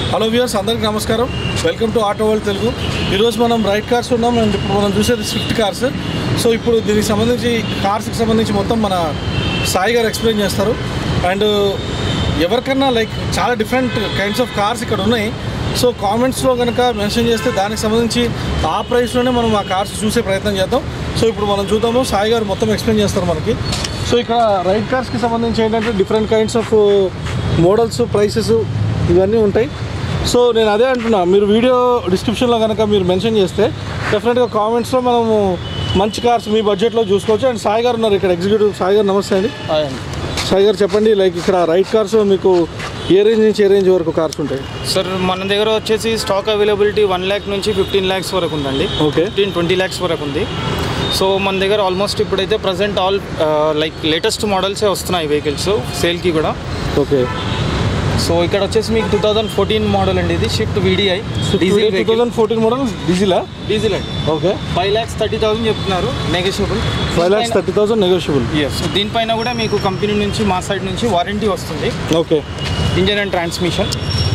Hello viewers అందరికీ నమస్కారం. Welcome to auto world Telugu. ఈరోజు మనం రైట్ కార్స్ ఉన్నాం అండ్ ఇప్పుడు మనం చూసేది స్విఫ్ట్ కార్స్. సో ఇప్పుడు దీనికి సంబంధించి కార్స్కి సంబంధించి మొత్తం మన సాయి గారు ఎక్స్ప్లెయిన్ చేస్తారు. అండ్ ఎవరికన్నా లైక్ చాలా డిఫరెంట్ కైండ్స్ ఆఫ్ కార్స్ ఇక్కడ ఉన్నాయి. సో కామెంట్స్లో కనుక మెన్షన్ చేస్తే దానికి సంబంధించి ఆ ప్రైస్లోనే మనం ఆ కార్స్ చూసే ప్రయత్నం చేద్దాం. సో ఇప్పుడు మనం చూద్దాము, సాయి గారు మొత్తం ఎక్స్ప్లెయిన్ చేస్తారు మనకి. సో ఇక్కడ రైట్ కార్స్కి సంబంధించి ఏంటంటే different kinds of models, prices ఇవన్నీ ఉంటాయి. సో నేను అదే అంటున్నా, మీరు వీడియో డిస్క్రిప్షన్లో కనుక మీరు మెన్షన్ చేస్తే డెఫినెట్గా కామెంట్స్లో మనము మంచి కార్స్ మీ బడ్జెట్లో చూసుకోవచ్చు. అండ్ సాయి గారు ఉన్నారు ఇక్కడ, ఎగ్జిక్యూటివ్ సాయి గారు. నమస్తే అండి. సాయి గారు చెప్పండి, లైక్ ఇక్కడ రైట్ కార్స్ మీకు ఏ రేంజ్ నుంచి ఏ రేంజ్ వరకు కార్స్ ఉంటాయి? సార్ మన దగ్గర వచ్చేసి స్టాక్ అవైలబిలిటీ 1 lakh నుంచి 15 lakhs వరకు ఉందండి. ఓకే, 15-20 lakhs వరకు ఉంది. సో మన దగ్గర ఆల్మోస్ట్ ఇప్పుడైతే ప్రజెంట్ ఆల్ లైక్ లేటెస్ట్ మోడల్సే వస్తున్నాయి వెహికల్స్ సేల్కి కూడా. ఓకే, సో ఇక్కడ వచ్చేసి మీకు 2014 మోడల్ అండి, ఇది షిఫ్ట్ VDI డీజిల్. 2014 మోడల్ డీజిలా? డీజిల్ అండి. ఓకే, 5,30,000 చెప్తున్నారు, నెగోషియబుల్. 5,30,000 నెగోషియబుల్. ఎస్, దీనిపైన కూడా మీకు కంపెనీ నుంచి మా సైడ్ నుంచి వారంటీ వస్తుంది. Okay, engine and transmission.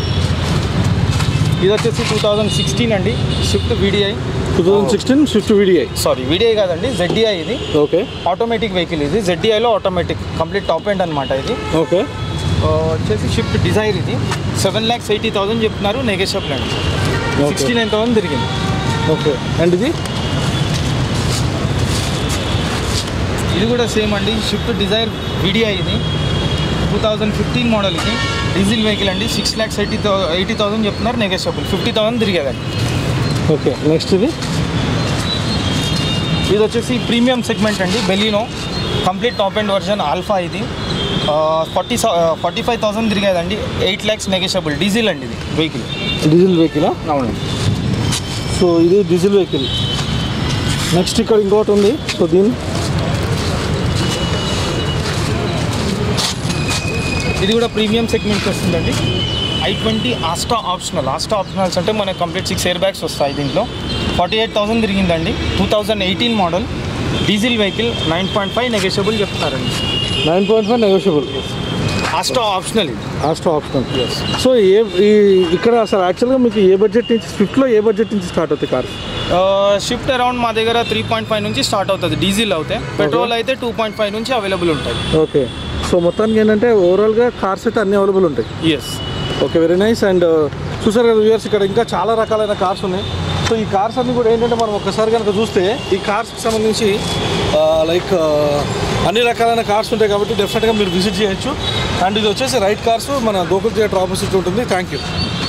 ఇది వచ్చేసి 2016 అండి, shift VDI. 2016 swift VDI. Sorry, VDI కాదండి, ZDI ఇది. ఓకే, ఆటోమేటిక్ వెహికల్ ఇది. ZDIలో ఆటోమేటిక్ కంప్లీట్ టాప్ ఎండ్ అనమాట ఇది. ఓకే, వచ్చేసి షిఫ్ట్ డిజైర్ ఇది. 7,80,000 చెప్తున్నారు, నెగోషియబుల్ అండి. 69,000 తిరిగింది. ఓకే, అండ్ ఇది కూడా సేమ్ అండి, షిఫ్ట్ డిజైర్ VDI ఇది. 2015 మోడల్ ఇది, డీజిల్ వెహికల్ అండి. 6,80,000 చెప్తున్నారు, నెగోషియబుల్. 50,000 తిరిగేదండి. ఓకే, నెక్స్ట్ ఇది వచ్చేసి ప్రీమియం సెగ్మెంట్ అండి, Baleno complete top end version alpha. ఇది 45,000 తిరిగేదండి, 8 lakhs నెగోషియబుల్. డీజిల్ అండి ఇది వెహికల్. డీజిల్ వెహికలా? అవునండి. సో ఇది డీజిల్ వెహికల్. నెక్స్ట్ ఇక్కడ ఇంకోటి ఉంది. సో ఇది కూడా ప్రీమియం సెగ్మెంట్ వస్తుందండి. I20 ఆస్టా ఆప్షనల్స్ అంటే మనకు కంప్లీట్ 6 ఎయిర్ బ్యాగ్స్ వస్తాయి దీంట్లో. 48,000 తిరిగిందండి. 2018 మోడల్ డీజిల్ వెహికల్. 9.5 నెగోషియబుల్ చెప్తున్నారండి. 9.5 నెగోషియబుల్. ఆస్టా ఆప్షనల్ ఇది. Asta optional. సో ఇక్కడ అసలు యాక్చువల్గా మీకు ఏ బడ్జెట్ నుంచి, స్విఫ్ట్లో ఏ బడ్జెట్ నుంచి స్టార్ట్ అవుతాయి కార్స్? షిఫ్ట్ అరౌండ్ మా దగ్గర 3.5 నుంచి స్టార్ట్ అవుతుంది డీజిల్ అవుతాయి. పెట్రోల్ అయితే 2.5 నుంచి అవైలబుల్ ఉంటాయి. ఓకే, సో మొత్తానికి ఏంటంటే ఓవరాల్గా కార్స్ అయితే అన్నీ అవైలబుల్ ఉంటాయి. Yes. Okay, very nice. And చూసారు కదా వ్యూవర్స్, ఇక్కడ ఇంకా చాలా రకాలైన కార్స్ ఉన్నాయి. సో ఈ కార్స్ అన్నీ కూడా ఏంటంటే మనం ఒక్కసారి కనుక చూస్తే ఈ కార్స్కి సంబంధించి లైక్ అన్ని రకాలైన కార్స్ ఉంటాయి కాబట్టి డెఫినెట్గా మీరు విజిట్ చేయొచ్చు. అండ్ ఇది వచ్చేసి రైట్ కార్స్, మన గోకుల్ థియేటర్ ఆపోజిట్ ఉంటుంది. Thank you.